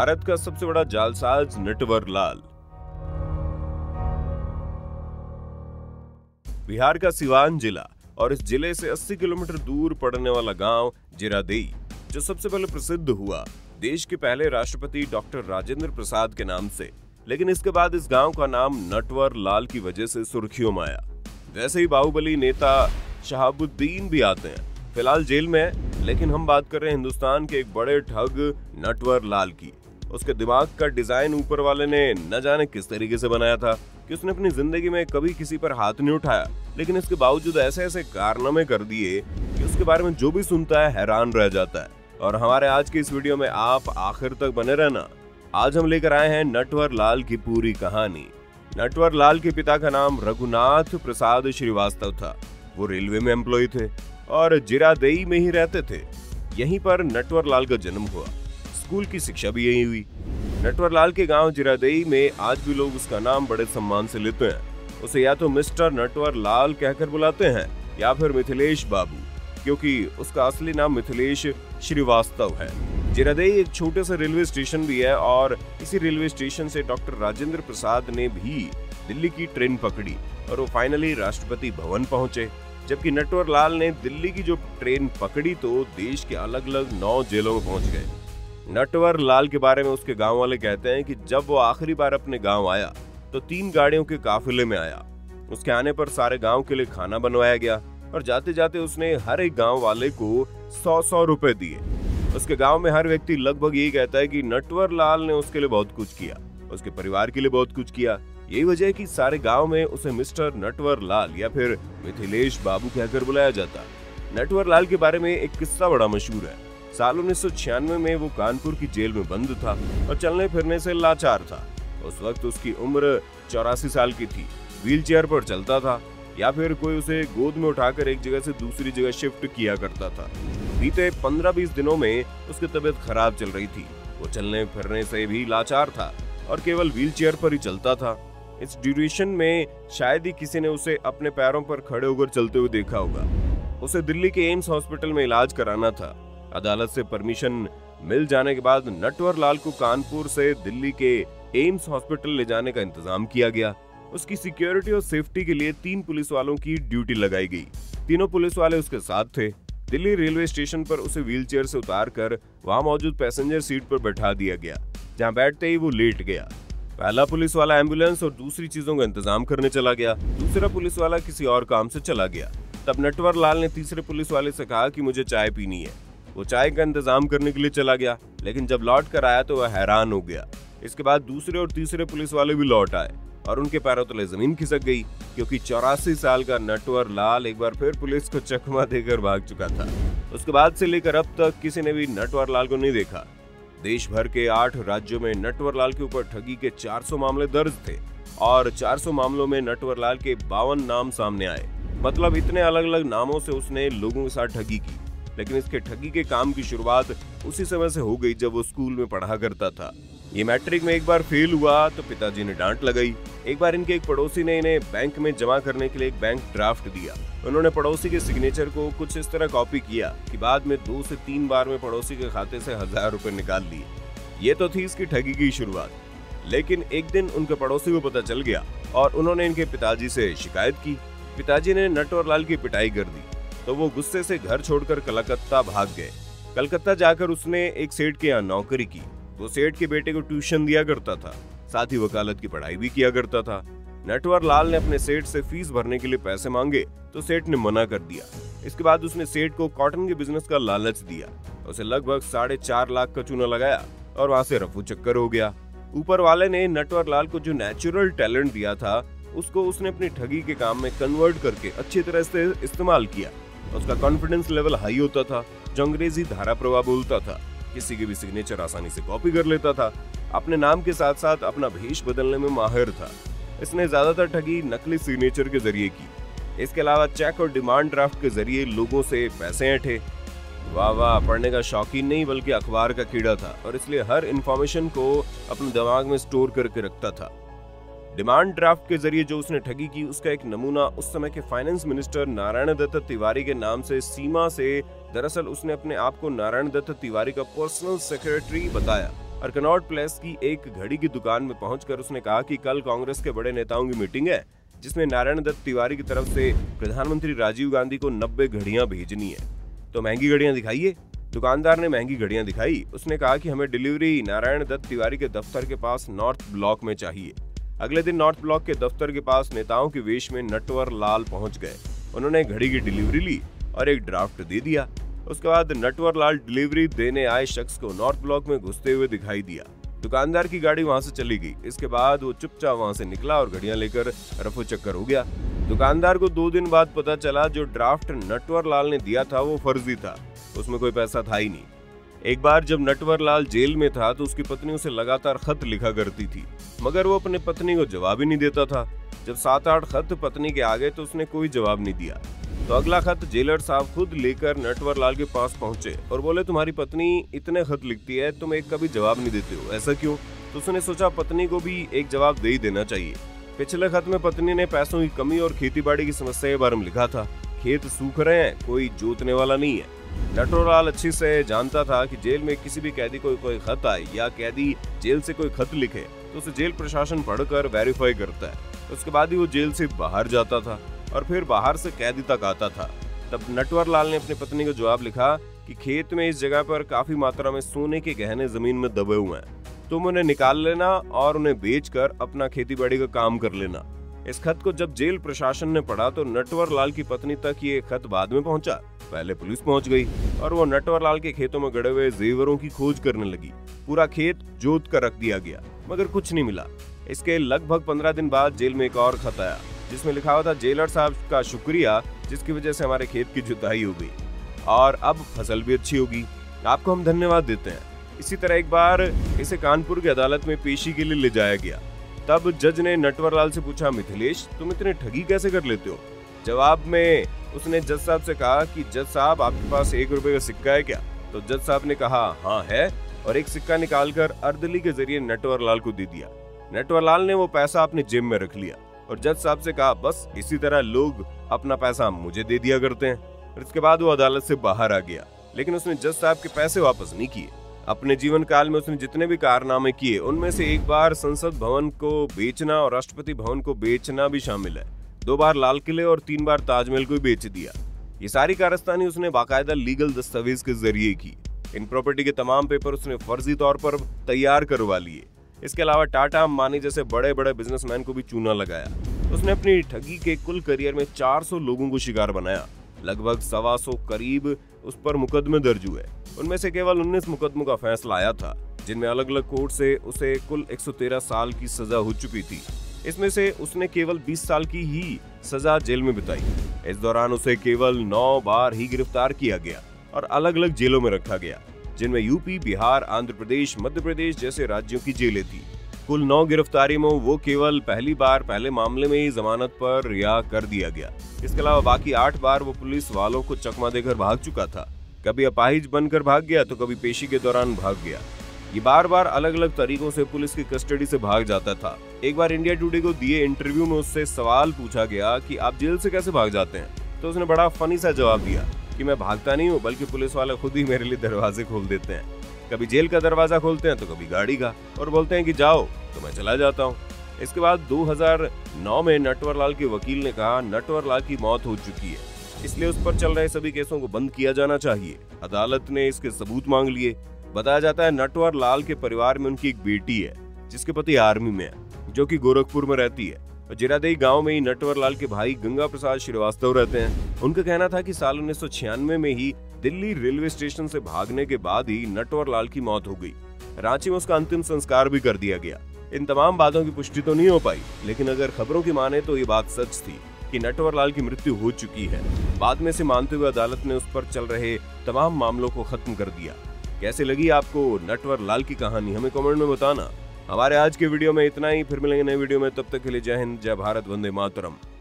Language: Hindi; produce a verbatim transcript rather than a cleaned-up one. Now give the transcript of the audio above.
भारत का सबसे बड़ा जालसाज नटवर लाल। बिहार का सिवान जिला और इस जिले से अस्सी किलोमीटर दूर पड़ने वाला गांव जिरादेई, जो सबसे पहले प्रसिद्ध हुआ देश के पहले राष्ट्रपति डॉक्टर राजेंद्र प्रसाद के नाम से, लेकिन इसके बाद इस गांव का नाम नटवर लाल की वजह से सुर्खियों में आया। वैसे ही बाहुबली नेता शहाबुद्दीन भी आते हैं, फिलहाल जेल में है, लेकिन हम बात कर रहे हैं हिंदुस्तान के एक बड़े ठग नटवर लाल की। उसके दिमाग का डिजाइन ऊपर वाले ने न जाने किस तरीके से बनाया था कि उसने अपनी जिंदगी में कभी किसी पर हाथ नहीं उठाया, लेकिन इसके बावजूद ऐसे ऐसे कारनामे कर दिए कि उसके बारे में जो भी सुनता है हैरान रह जाता है। और हमारे आज की इस वीडियो में आप आखिर तक बने रहना। आज हम लेकर आए हैं नटवर लाल की पूरी कहानी। नटवर लाल के पिता का नाम रघुनाथ प्रसाद श्रीवास्तव था। वो रेलवे में एम्प्लॉय थे और जिरादेई में ही रहते थे। यहीं पर नटवर लाल का जन्म हुआ, स्कूल की शिक्षा भी यही हुई। नटवर लाल के गांव जिरादेई में आज भी लोग उसका नाम बड़े सम्मान से लेते हैं। उसे या तो मिस्टर नटवर लाल कहकर बुलाते हैं या फिर मिथिलेश बाबू, क्योंकि उसका असली नाम मिथिलेश श्रीवास्तव है। जिरादेई एक छोटे से रेलवे स्टेशन भी है और इसी रेलवे स्टेशन से डॉक्टर राजेंद्र प्रसाद ने भी दिल्ली की ट्रेन पकड़ी और वो फाइनली राष्ट्रपति भवन पहुंचे। जबकि नटवर लाल ने दिल्ली की जो ट्रेन पकड़ी तो देश के अलग अलग नौ जेलों में पहुंच गए। नटवर लाल के बारे में उसके गांव वाले कहते हैं कि जब वो आखिरी बार अपने गांव आया तो तीन गाड़ियों के काफिले में आया। उसके आने पर सारे गांव के लिए खाना बनवाया गया और जाते जाते उसने हर एक गांव वाले को सौ सौ रुपए दिए। उसके गांव में हर व्यक्ति लगभग यही कहता है कि नटवर लाल ने उसके लिए बहुत कुछ किया, उसके परिवार के लिए बहुत कुछ किया। यही वजह है कि सारे गांव में उसे मिस्टर नटवर लाल या फिर मिथिलेश बाबू कहकर बुलाया जाता। नटवर लाल के बारे में एक किस्सा बड़ा मशहूर है। साल उन्नीस सौ छियानवे में वो कानपुर की जेल में बंद था और चलने फिरने से लाचार था। उस वक्त उसकी उम्र चौरासी साल की थी। व्हील चेयर पर चलता था या फिर कोई उसे गोद में उठाकर एक जगह से दूसरी जगह शिफ्ट किया करता था। बीते पंद्रह बीस दिनों में उसकी तबीयत खराब चल रही थी। वो चलने फिरने से भी लाचार था और केवल व्हील चेयर पर ही चलता था। इस ड्यूरेशन में शायद ही किसी ने उसे अपने पैरों पर खड़े होकर चलते हुए देखा होगा। उसे दिल्ली के एम्स हॉस्पिटल में इलाज कराना था। अदालत से परमिशन मिल जाने के बाद नटवर लाल को कानपुर से दिल्ली के एम्स हॉस्पिटल ले जाने का इंतजाम किया गया। उसकी सिक्योरिटी और सेफ्टी के लिए तीन पुलिस वालों की ड्यूटी लगाई गई। तीनों पुलिस वाले उसके साथ थे। दिल्ली रेलवे स्टेशन पर उसे व्हील चेयर से उतार कर वहां मौजूद पैसेंजर सीट पर बैठा दिया गया, जहां बैठते ही वो लेट गया। पहला पुलिस वाला एम्बुलेंस और दूसरी चीजों का इंतजाम करने चला गया, दूसरा पुलिस वाला किसी और काम से चला गया। तब नटवर लाल ने तीसरे पुलिस वाले से कहा कि मुझे चाय पीनी है। वो चाय का इंतजाम करने के लिए चला गया, लेकिन जब लौट कर आया तो वह हैरान हो गया। इसके बाद दूसरे और तीसरे पुलिस वाले भी लौट आए और उनके पैरों तले जमीन खिसक गई, क्योंकि चौरासी साल का नटवर लाल एक बार फिर पुलिस को चकमा देकर भाग चुका था। उसके बाद से लेकर अब तक किसी ने भी नटवर लाल को नहीं देखा। देश भर के आठ राज्यों में नटवर लाल के ऊपर ठगी के चार सौ मामले दर्ज थे और चार सौ मामलों में नटवर लाल के बावन नाम सामने आए। मतलब इतने अलग अलग नामों से उसने लोगों के साथ ठगी की। लेकिन इसके ठगी के काम की शुरुआत उसी समय से हो गई जब वो स्कूल में पढ़ा करता था। ये मैट्रिक में एक बार फेल हुआ तो पिताजी ने डांट लगाई। एक बार इनके एक पड़ोसी ने इन्हें बैंक में जमा करने के लिए एक बैंक ड्राफ्ट दिया। उन्होंने पड़ोसी के सिग्नेचर को कुछ इस तरह कॉपी किया कि बाद में दो से तीन बार में पड़ोसी के खाते से हजार रुपए निकाल लिए। ये तो थी इसकी ठगी की शुरुआत। लेकिन एक दिन उनके पड़ोसी को पता चल गया और उन्होंने इनके पिताजी से शिकायत की। पिताजी ने नटवर लाल की पिटाई कर दी तो वो गुस्से से घर छोड़कर कलकत्ता भाग गए। कलकत्ता जाकर उसने एक सेठ के यहाँ नौकरी की। वो सेठ के बेटे को ट्यूशन दिया करता था, साथ ही वकालत की पढ़ाई भी किया करता था। नटवर लाल ने अपने सेठ से फीस भरने के लिए पैसे मांगे तो सेठ ने मना कर दिया। इसके बाद उसने सेठ को कॉटन के बिजनेस का लालच दिया। उसे लगभग साढ़े चार लाख का चूना लगाया और वहां से रफू चक्कर हो गया। ऊपर वाले ने नटवर लाल को जो नेचुरल टैलेंट दिया था उसको उसने अपनी ठगी के काम में कन्वर्ट करके अच्छी तरह से इस्तेमाल किया। उसका कॉन्फिडेंस लेवल हाई होता था, जो अंग्रेजी धारा प्रवाह बोलता था, किसी के भी सिग्नेचर आसानी से कॉपी कर लेता था, अपने नाम के साथ साथ अपना भेष बदलने में माहिर था। इसने ज्यादातर ठगी नकली सिग्नेचर के जरिए की। इसके अलावा चेक और डिमांड ड्राफ्ट के जरिए लोगों से पैसे ऐंठे। वाह वाह, पढ़ने का शौकीन नहीं बल्कि अखबार का कीड़ा था और इसलिए हर इंफॉर्मेशन को अपने दिमाग में स्टोर करके रखता था। डिमांड ड्राफ्ट के जरिए जो उसने ठगी की उसका एक नमूना उस समय के फाइनेंस मिनिस्टर नारायण दत्त तिवारी के नाम से सीमा से, दरअसल उसने अपने आप को नारायण दत्त तिवारी का पर्सनल सेक्रेटरी बताया और कनॉट प्लेस की एक घड़ी की दुकान में पहुंचकर उसने कहा कि कल कांग्रेस के बड़े नेताओं की मीटिंग है, जिसमें नारायण दत्त तिवारी की तरफ से प्रधानमंत्री राजीव गांधी को नब्बे घड़ियां भेजनी है, तो महंगी घड़ियां दिखाइए। दुकानदार ने महंगी घड़ियां दिखाई। उसने कहा कि हमें डिलीवरी नारायण दत्त तिवारी के दफ्तर के पास नॉर्थ ब्लॉक में चाहिए। अगले दिन नॉर्थ ब्लॉक के दफ्तर के पास नेताओं के वेश में नटवर लाल पहुंच गए। उन्होंने घड़ी की डिलीवरी ली और एक ड्राफ्ट दे दिया। उसके बाद नटवर लाल डिलीवरी देने आए शख्स को नॉर्थ ब्लॉक में घुसते हुए दिखाई दिया। दुकानदार की गाड़ी वहां से चली गई। इसके बाद वो चुपचाप वहां से निकला और घड़ियां लेकर रफू चक्कर हो गया। दुकानदार को दो दिन बाद पता चला जो ड्राफ्ट नटवर लाल ने दिया था वो फर्जी था, उसमें कोई पैसा था ही नहीं। एक बार जब नटवर लाल जेल में था तो उसकी पत्नी उसे लगातार खत लिखा करती थी, मगर वो अपने पत्नी को जवाब ही नहीं देता था। जब सात आठ खत पत्नी के आ गए तो उसने कोई जवाब नहीं दिया। तो अगला खत जेलर साहब खुद लेकर नटवर लाल के पास पहुंचे और बोले, तुम्हारी पत्नी इतने खत लिखती है, तुम एक का भी जवाब नहीं देते हो, ऐसा क्यों? तो उसने सोचा पत्नी को भी एक जवाब दे ही देना चाहिए। पिछले खत में पत्नी ने पैसों की कमी और खेतीबाड़ी की समस्या के बारे में लिखा था। खेत सूख रहे हैं, कोई जोतने वाला नहीं है। नटवर लाल अच्छी से जानता था कि जेल में किसी भी कैदी को कोई खत आए या कैदी जेल से कोई खत लिखे तो उसे जेल प्रशासन पढ़कर वेरीफाई करता है, उसके बाद ही वो जेल से बाहर जाता था और फिर बाहर से कैदी तक आता था। तब नटवर लाल ने अपनी पत्नी को जवाब लिखा कि खेत में इस जगह पर काफी मात्रा में सोने के गहने जमीन में दबे हुए हैं, तुम उन्हें निकाल लेना और उन्हें बेचकर अपना खेतीबाड़ी का काम कर लेना। इस खत को जब जेल प्रशासन ने पढ़ा तो नटवर लाल की पत्नी तक ये खत बाद में पहुंचा। पहले पुलिस पहुंच गई और वो नटवर लाल के खेतों में गड़े हुए जेवरों की खोज करने लगी। पूरा खेत जोत कर रख दिया गया, मगर कुछ नहीं मिला। इसके लगभग पंद्रह दिन बाद जेल में एक और खत आया, जिसमें लिखा हुआ था, जेलर साहब का शुक्रिया, जिसकी वजह से हमारे खेत की जुताई हो गई और अब फसल भी अच्छी होगी, आपको हम धन्यवाद देते हैं। इसी तरह एक बार इसे कानपुर की अदालत में पेशी के लिए ले जाया गया। तब जज ने नटवर लाल से पूछा, मिथिलेश तुम इतने ठगी कैसे कर लेते हो? जवाब में उसने जज साहब से कहा कि जज साहब आपके पास एक रुपए का सिक्का है क्या? तो जज साहब ने कहा हाँ है, और एक सिक्का निकालकर अर्दली के जरिए नटवर लाल को दे दिया। नटवर लाल ने वो पैसा अपनी जेब में रख लिया और जज साहब से कहा, बस इसी तरह लोग अपना पैसा मुझे दे दिया करते हैं। और इसके बाद वो अदालत से बाहर आ गया, लेकिन उसने जज साहब के पैसे वापस नहीं किए। अपने जीवन काल में उसने जितने भी कारनामे किए उनमें से एक बार संसद भवन को बेचना और राष्ट्रपति भवन को बेचना भी शामिल है। दो बार लाल किले और तीन बार ताजमहल को बेच दिया। ये सारी कारस्तानी उसने बाकायदा लीगल दस्तावेज के जरिए की। इन प्रॉपर्टी के तमाम पेपर उसने फर्जी तौर पर तैयार करवा लिए। इसके अलावा टाटा, अंबानी जैसे बड़े बड़े बिजनेसमैन को भी चूना लगाया। उसने अपनी ठगी के कुल करियर में चार सौ लोगों को शिकार बनाया। लगभग सवा सौ करीब उस पर मुकदमे दर्ज हुए। उनमें से केवल उन्नीस मुकदमों का फैसला आया था, जिनमें अलग अलग कोर्ट से उसे कुल एक सौ तेरह साल की सजा हो चुकी थी। इसमें से उसने केवल बीस साल की ही सजा जेल में बिताई। इस दौरान उसे केवल नौ बार ही गिरफ्तार किया गया और अलग अलग जेलों में रखा गया, जिनमें यूपी, बिहार, आंध्र प्रदेश, मध्य प्रदेश जैसे राज्यों की जेलें थी। कुल नौ गिरफ्तारी में वो केवल पहली बार पहले मामले में ही जमानत पर रिहा कर दिया गया। इसके अलावा बाकी आठ बार वो पुलिस वालों को चकमा देकर भाग चुका था। कभी अपाहिज बनकर भाग गया तो कभी पेशी के दौरान भाग गया। ये बार बार अलग अलग तरीकों से पुलिस की कस्टडी से भाग जाता था। एक बार इंडिया टुडे को दिए इंटरव्यू में उससे सवाल पूछा गया कि आप जेल से कैसे भाग जाते हैं, तो उसने बड़ा फनी सा जवाब दिया कि मैं भागता नहीं हूँ, बल्कि पुलिस वाले खुद ही मेरे लिए दरवाजे खोल देते हैं। कभी जेल का दरवाजा खोलते हैं तो कभी गाड़ी का, और बोलते हैं कि जाओ तो मैं चला जाता हूँ। इसके बाद दो हज़ार नौ में नटवर लाल के वकील ने कहा नटवर लाल की मौत हो चुकी है, इसलिए उस पर चल रहे सभी केसों को बंद किया जाना चाहिए। अदालत ने इसके सबूत मांग लिए। बताया जाता है नटवर लाल के परिवार में उनकी एक बेटी है जिसके पति आर्मी में है, जो कि गोरखपुर में रहती है। जीरादेई गांव में ही नटवर लाल के भाई गंगा प्रसाद श्रीवास्तव रहते हैं। उनका कहना था कि साल उन्नीस सौ छियानवे में ही दिल्ली रेलवे स्टेशन से भागने के बाद ही नटवर लाल की मौत हो गई। रांची में उसका अंतिम संस्कार भी कर दिया गया। इन तमाम बातों की पुष्टि तो नहीं हो पाई, लेकिन अगर खबरों की माने तो ये बात सच थी कि नटवर लाल की मृत्यु हो चुकी है। बाद में से मानते हुए अदालत ने उस पर चल रहे तमाम मामलों को खत्म कर दिया। कैसे लगी आपको नटवर लाल की कहानी, हमें कमेंट में बताना। हमारे आज के वीडियो में इतना ही, फिर मिलेंगे नए वीडियो में। तब तक के लिए जय हिंद, जय भारत, वंदे मातरम।